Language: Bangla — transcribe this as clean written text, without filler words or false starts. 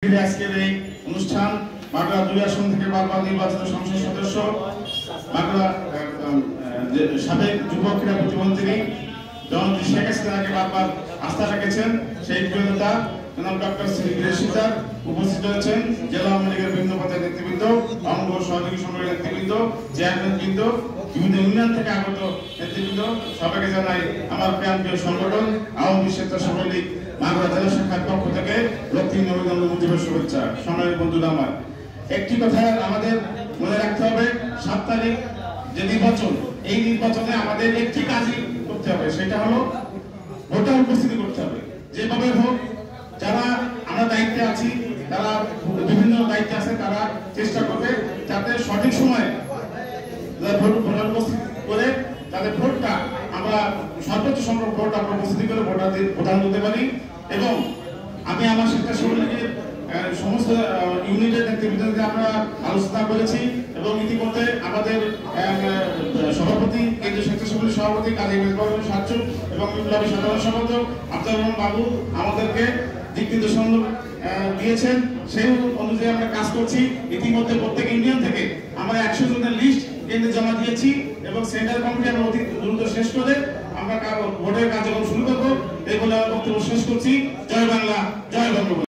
ঘিরে আজকের এই অনুষ্ঠান। মাগুরা 2 আসন থেকে বারবার নির্বাচিত সংসদ সদস্য, মাগুরা সাবেক যুব ক্রীড়া প্রতিমন্ত্রী জননেত্রী শেখ হাসিনাকে বারবার আস্থা রেখেছেন সেই প্রিয়তা জনাব ডক্টর সিদ্দিকুর সিকদার উপস্থিত হয়েছেন। জেলা আওয়ামী লীগের বিভিন্ন পদের নেতৃবৃন্দ, অঙ্গ সহযোগী সংগঠনের নেতৃবৃন্দ, চেয়ারম্যানবৃন্দ, বিভিন্ন ইউনিয়ন থেকে আগত নেতৃবৃন্দ, সবাইকে জানাই আমার প্রিয় সংগঠন আওয়ামী স্বেচ্ছাসেবক লীগ মাগুরা জেলা শাখার পক্ষ থেকে রক্তিম অভিনন্দন দিবস শুভেচ্ছা। সম্মানিত বন্ধুরা, আমার একটি কথা আমাদের মনে রাখতে হবে, 7 তারিখ যে নির্বাচন, এই নির্বাচনে আমাদের একটি কাজই করতে হবে, সেটা হলো ভোটার উপস্থিতি করতে হবে। যেভাবে হোক যারা আমরা দায়িত্বে আছি, তারা বিভিন্ন দায়িত্বে আছে, তারা চেষ্টা করবে যাতে সঠিক সময়ে ভোটার উপস্থিত করে তাদের ভোটটা আমরা সর্বোচ্চ সংখ্যক ভোট আমরা উপস্থিতি করে ভোটার দিতে পারি। এবং আমি আমার স্বেচ্ছাসেবক লীগের সমস্ত ইউনিটের নেতৃবৃন্দকে আমরা আলোচনা করেছি এবং ইতিমধ্যে আমাদের সভাপতি, কেন্দ্রীয় স্বেচ্ছাসেবক লীগের সভাপতি কাজী মেজবাহুর সাহায্য এবং বিপ্লবী সাধারণ সম্পাদক আব্দুর রহমান বাবু আমাদেরকে দিক নির্দেশনা দিয়েছেন। সেই অনুযায়ী আমরা কাজ করছি। ইতিমধ্যে প্রত্যেক ইউনিয়ন থেকে আমরা 100 জনের লিস্ট কেন্দ্রে জমা দিয়েছি এবং সেন্ট্রাল কমিটি আমরা অতি দ্রুত শেষ করে আমরা ভোটের কার্যক্রম শুরু করবো। এই বলে আমার বক্তব্য শেষ করছি। জয় বাংলা, জয় বঙ্গবন্ধু।